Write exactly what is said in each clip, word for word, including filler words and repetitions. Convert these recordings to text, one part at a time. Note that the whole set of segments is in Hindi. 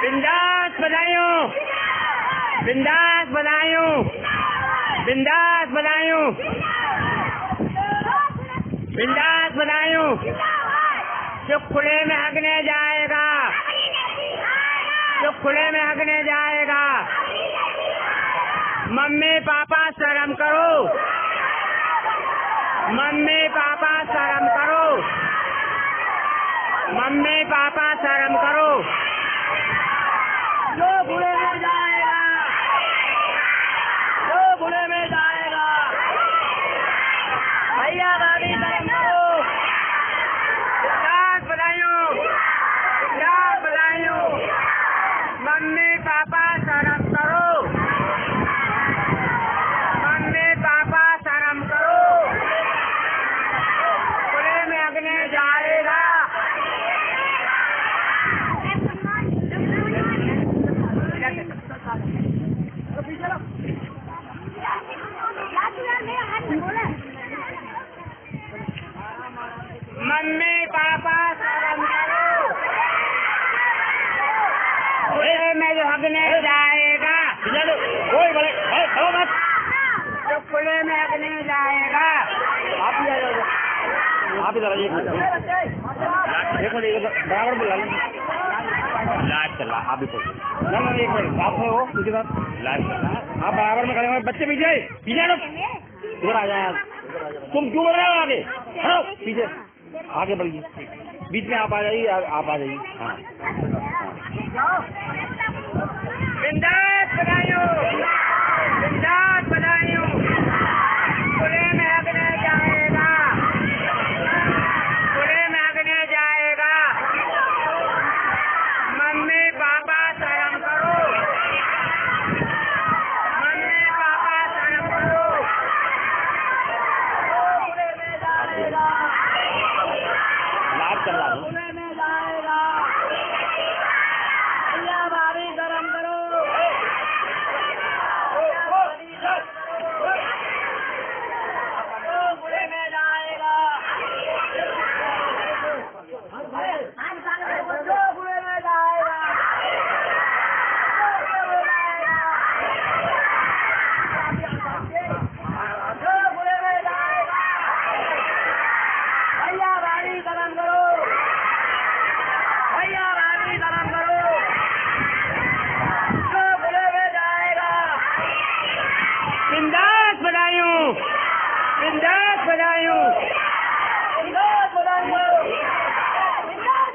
बिंदास बधाइयों, बिंदास बधाइयों, बिंदास बधाइयों, बिंदास बधाइयों। जो खुले में हगने जाएगा, जो खुले में हगने जाएगा, मम्मी पापा शर्म करो, मम्मी पापा शर्म करो, मम्मी पापा शर्म करो। जो खुले में जाएगा, जो खुले में जाएगा, भैया भाभी शर्म करो। बिंदास बधाइयों, बिंदास बधाइयों, मम्मी पापा शर्म करो, मम्मी पापा शर्म करो। खुले में हगने जाएगा, मम्मी पापा शर्म करो। खुले में जो हगने जाएगा, कोई बड़े मत, जो खुले में हगने जाएगा। आप ही आ जाओ, आप ही एक मिनट बराबर बोला लाइव चल रहा, आप भी बोलो। ना ना एक मिनट आप हो उनके साथ लाइव चल रहा, आप बराबर में खड़े हुए। बच्चे पीछे पीछे लोग इधर आ जाए। तुम क्यों बढ़ रहे हो आगे? हटो पीछे, आगे बढ़िए, बीच में आप आ जाइए, आप आ जाइए। हाँ बिंदास बधाइयों, बिंदास बधाइयों। खुले में हगने जाएगा, खुले में हगने जाएगा, मम्मी पापा शर्म करो, मम्मी पापा शर्म करो। खुले में जाएगा, लाइव चल रहा है। खुले में जाएगा, भैया भाभी शर्म करो। खुले में जाएगा, खुले में जाएगा, खुले में जाएगा, भैया भाभी शर्म करो, भैया भाभी शर्म करो। जो खुले में जाएगा, बिंदास बधाइयों, बिंदास बधाइयों, बिंदास बधाइयों, बिंदास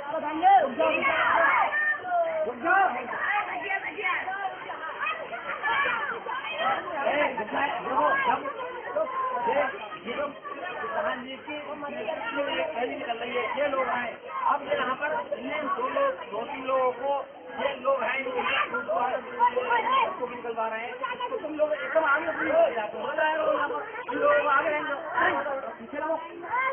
निकल रही है। ये लोग हैं, अब यहाँ पर दो लोग, दो तीन लोगों को, ये लोग हैं को निकलवा रहे हैं। तो तुम लोग एकदम आगे अपनी हो जाते हो, हम लोग आगे रहेंगे, पीछे लोग